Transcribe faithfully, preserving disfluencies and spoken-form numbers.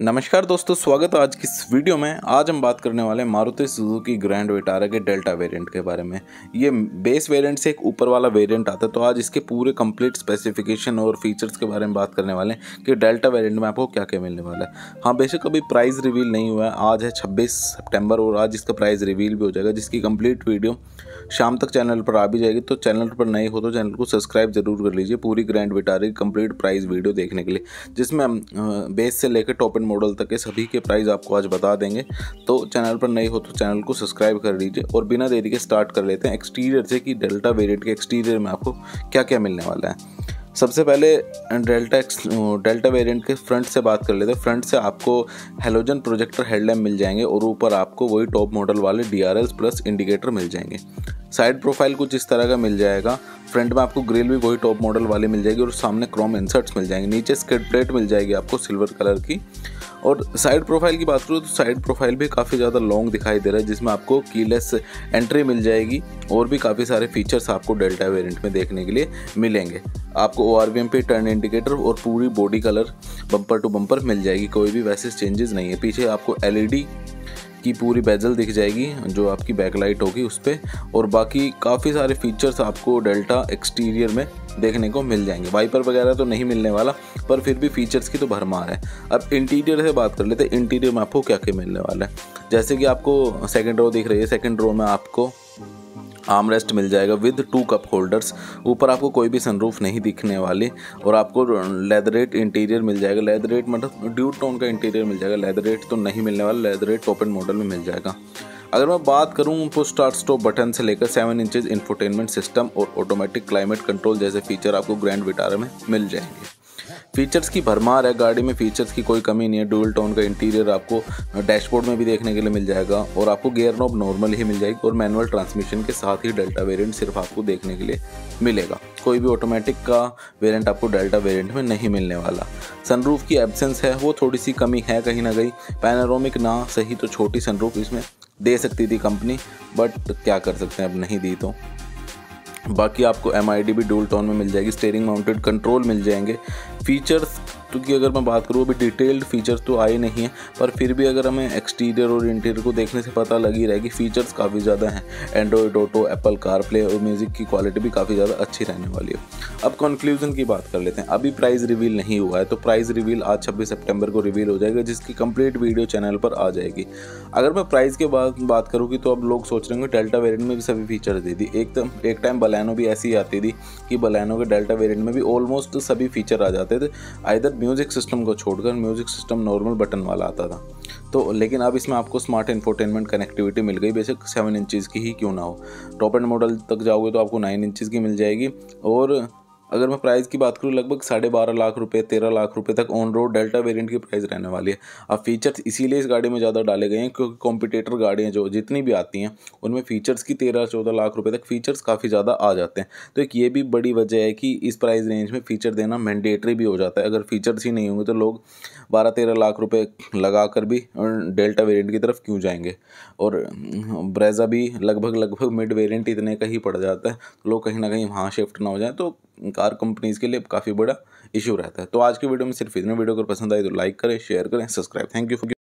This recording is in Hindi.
नमस्कार दोस्तों, स्वागत है आज की इस वीडियो में। आज हम बात करने वाले हैं मारुति सुजुकी ग्रैंड विटारा के डेल्टा वेरिएंट के बारे में। ये बेस वेरिएंट से एक ऊपर वाला वेरिएंट आता है, तो आज इसके पूरे कंप्लीट स्पेसिफिकेशन और फीचर्स के बारे में बात करने वाले हैं कि डेल्टा वेरिएंट में आपको क्या क्या मिलने वाला है। हाँ, बेशक अभी प्राइस रिवील नहीं हुआ है। आज है छब्बीस सितंबर और आज इसका प्राइस रिवील भी हो जाएगा, जिसकी कंप्लीट वीडियो शाम तक चैनल पर आ भी जाएगी। तो चैनल पर नए हो तो चैनल को सब्सक्राइब जरूर कर लीजिए पूरी ग्रैंड विटारा की कंप्लीट प्राइस वीडियो देखने के लिए, जिसमें हम बेस से लेकर टॉप एंड मॉडल तक के सभी के प्राइस आपको आज बता देंगे। तो चैनल पर नए हो तो चैनल को सब्सक्राइब कर लीजिए और बिना देरी के स्टार्ट कर लेते हैं एक्सटीरियर से कि डेल्टा वेरिएंट के एक्सटीरियर में आपको क्या क्या मिलने वाला है। सबसे पहले डेल्टा एक्स डेल्टा वेरिएंट के फ्रंट से बात कर लेते हैं। फ्रंट से आपको हेलोजन प्रोजेक्टर हेडलैम्प मिल जाएंगे और ऊपर आपको वही टॉप मॉडल वाले D R L plus indicator मिल जाएंगे। साइड प्रोफाइल कुछ इस तरह का मिल जाएगा। फ्रंट में आपको ग्रिल भी वही टॉप मॉडल वाली मिल जाएगी और सामने क्रोम इंसर्ट्स मिल जाएंगे। नीचे स्किड प्लेट मिल जाएगी आपको सिल्वर कलर की। और साइड प्रोफाइल की बात करूँ तो साइड प्रोफाइल भी काफ़ी ज़्यादा लॉन्ग दिखाई दे रहा है, जिसमें आपको कीलेस एंट्री मिल जाएगी और भी काफ़ी सारे फीचर्स आपको डेल्टा वेरिएंट में देखने के लिए मिलेंगे। आपको ओ आर वी एम पे टर्न इंडिकेटर और पूरी body colour bumper to bumper मिल जाएगी, कोई भी वैसे चेंजेस नहीं है। पीछे आपको एल ई डी की पूरी बेजल दिख जाएगी जो आपकी बैकलाइट होगी उस पर, और बाकी काफ़ी सारे फीचर्स आपको डेल्टा एक्सटीरियर में देखने को मिल जाएंगे। वाइपर वगैरह तो नहीं मिलने वाला, पर फिर भी फीचर्स की तो भरमार है। अब इंटीरियर से बात कर लेते हैं। इंटीरियर में आपको क्या क्या मिलने वाला है, जैसे कि आपको सेकंड रो दिख रही है। सेकंड रो में आपको आर्मरेस्ट मिल जाएगा विद टू कप होल्डर्स। ऊपर आपको कोई भी सनरूफ नहीं दिखने वाली और आपको लेदरेट इंटीरियर मिल जाएगा। लेदरेट मतलब ड्यूट टोन का इंटीरियर मिल जाएगा। लेदरेट तो नहीं मिलने वाला, लेदरेट टॉप एंड मॉडल में मिल जाएगा। अगर मैं बात करूं पुश स्टार्ट स्टॉप बटन से लेकर सेवन इंचेस इंफोटेनमेंट सिस्टम और ऑटोमेटिक क्लाइमेट कंट्रोल जैसे फीचर आपको ग्रैंड विटारा में मिल जाएंगे। फीचर्स की भरमार है गाड़ी में, फीचर्स की कोई कमी नहीं है। डुअल टोन का इंटीरियर आपको डैशबोर्ड में भी देखने के लिए मिल जाएगा और आपको गियर नॉब नॉर्मल ही मिल जाएगी और मैनुअल ट्रांसमिशन के साथ ही डेल्टा वेरिएंट सिर्फ आपको देखने के लिए मिलेगा। कोई भी ऑटोमेटिक का वेरिएंट आपको डेल्टा वेरिएंट में नहीं मिलने वाला। सनरूफ की एब्सेंस है, वो थोड़ी सी कमी है कहीं ना कहीं। पैनोरामिक ना सही तो छोटी सनरूफ इसमें दे सकती थी कंपनी, बट क्या कर सकते हैं, अब नहीं दी तो। बाकी आपको एम आई डी भी डुअल टोन में मिल जाएगी। स्टीयरिंग माउंटेड कंट्रोल मिल जाएंगे। फीचर्स क्योंकि अगर मैं बात करूँ अभी डिटेल्ड फीचर्स तो आए नहीं हैं, पर फिर भी अगर हमें एक्सटीरियर और इंटीरियर को देखने से पता लग ही रहेगी फीचर्स काफ़ी ज़्यादा हैं। Android Auto, Apple CarPlay और म्यूज़िक की क्वालिटी भी काफ़ी ज़्यादा अच्छी रहने वाली है। अब कंक्लूजन की बात कर लेते हैं। अभी प्राइस रिवील नहीं हुआ है, तो प्राइस रिवील आज छब्बीस सितंबर को रिवील हो जाएगा, जिसकी कंप्लीट वीडियो चैनल पर आ जाएगी। अगर मैं प्राइस के बाद बात करूँ कि तो अब लोग सोच रहे होंगे डेल्टा वेरिएंट में भी सभी फीचर दे दी। एक तो एक टाइम बलैनो भी ऐसी आती थी कि बलैनो के डेल्टा वेरिएंट में भी ऑलमोस्ट सभी फीचर आ जाते थे। आइदर म्यूजिक सिस्टम को छोड़कर म्यूजिक सिस्टम नॉर्मल बटन वाला आता था, तो लेकिन अब इसमें आपको स्मार्ट इंफोटेनमेंट कनेक्टिविटी मिल गई, बेशक सेवन इंचज़ की ही क्यों ना हो। टॉप एंड मॉडल तक जाओगे तो आपको नाइन इंचज़ की मिल जाएगी। और अगर मैं प्राइस की बात करूँ लगभग साढ़े बारह लाख रुपए तेरह लाख रुपए तक ऑन रोड डेल्टा वेरिएंट की प्राइस रहने वाली है। अब फीचर्स इसीलिए इस गाड़ी में ज़्यादा डाले गए हैं क्योंकि कॉम्पिटिटर गाड़ियाँ जो जितनी भी आती हैं उनमें फीचर्स की तेरह चौदह लाख रुपए तक फीचर्स काफ़ी ज़्यादा आ जाते हैं। तो एक ये भी बड़ी वजह है कि इस प्राइस रेंज में फ़ीचर देना मैंडेटरी भी हो जाता है। अगर फीचर्स ही नहीं होंगे तो लोग बारह तेरह लाख रुपये लगा कर भी डेल्टा वेरिएंट की तरफ क्यों जाएंगे। और ब्रेजा भी लगभग लगभग मिड वेरिएंट इतने का ही पड़ जाता है, तो लोग कहीं ना कहीं वहाँ शिफ्ट ना हो जाए, तो कार कंपनीज़ के लिए काफ़ी बड़ा इशू रहता है। तो आज की वीडियो में सिर्फ इतने। वीडियो अगर पसंद आई तो लाइक करें, शेयर करें, सब्सक्राइब। Thank you.